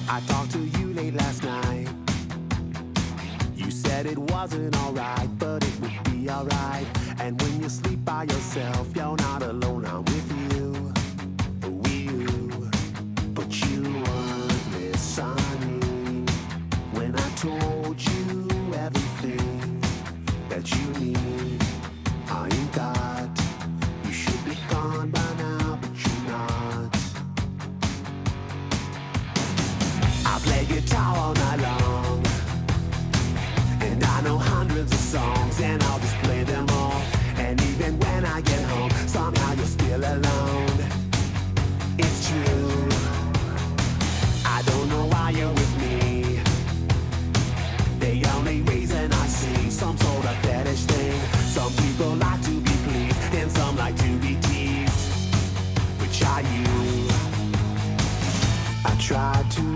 I talked to you late last night. You said it wasn't alright, but it would be alright. And when you sleep by yourself, you're not alone, I'm with you. But you weren't listening when I told you everything that you need. I ain't got. You should be gone by now, but you're not. I play guitar all night long, and I know hundreds of songs, and I'll just play them all. And even when I get home, somehow you're still alone. It's true, I don't know why you're with me. The only reason I see some sort of fetish thing. Some people like to be pleased, and some like to be teased. Which are you? I tried to